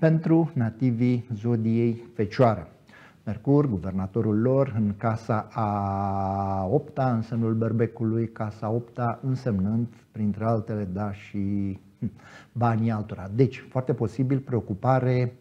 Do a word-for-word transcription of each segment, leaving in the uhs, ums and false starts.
Pentru nativii zodiei Fecioară. Mercur, guvernatorul lor, în casa a opta, în semnul Berbecului, casa a opta, însemnând, printre altele, da, și banii altora. Deci, foarte posibil preocupare,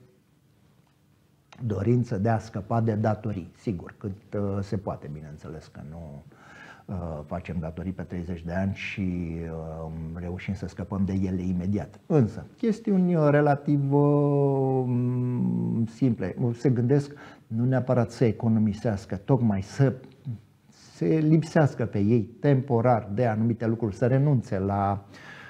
dorință de a scăpa de datorii. Sigur, cât uh, se poate, bineînțeles că nu uh, facem datorii pe treizeci de ani și uh, reușim să scăpăm de ele imediat. Însă, chestiuni relativ uh, simple. Se gândesc nu neapărat să economisească, tocmai să se lipsească pe ei temporar de anumite lucruri, să renunțe la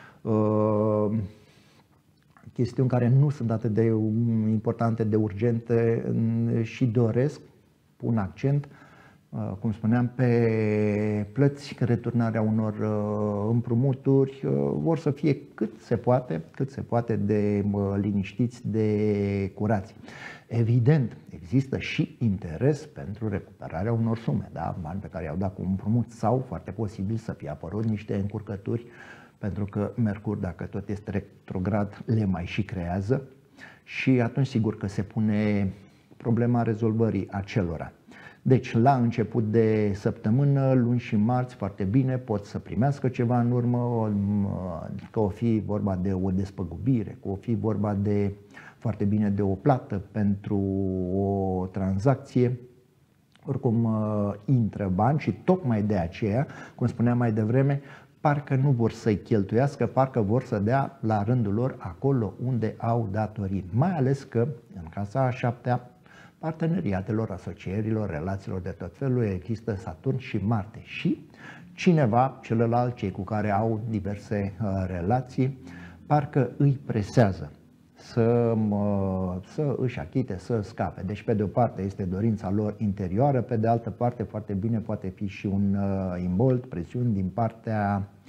uh, chestiuni care nu sunt atât de importante, de urgente și doresc, pun accent, cum spuneam, pe plăți, returnarea unor împrumuturi, vor să fie cât se poate, cât se poate de liniștiți, de curați. Evident, există și interes pentru recuperarea unor sume, da? Bani pe care i-au dat cu împrumut sau, foarte posibil, să fie apărut niște încurcături, pentru că Mercur, dacă tot este retrograd, le mai și creează și atunci sigur că se pune problema rezolvării acelora. Deci la început de săptămână, luni și marți, foarte bine, pot să primească ceva în urmă, că o fi vorba de o despăgubire, că o fi vorba de, foarte bine, de o plată pentru o tranzacție. Oricum intră bani și tocmai de aceea, cum spuneam mai devreme, parcă nu vor să-i cheltuiască, parcă vor să dea la rândul lor acolo unde au datorii. Mai ales că în casa a șaptea, parteneriatelor, asocierilor, relațiilor de tot felul, există Saturn și Marte. Și cineva, celălalt, cei cu care au diverse uh, relații, parcă îi presează să, uh, să își achite, să scape. Deci, pe de o parte, este dorința lor interioară, pe de altă parte, foarte bine, poate fi și un uh, imbold, presiuni din partea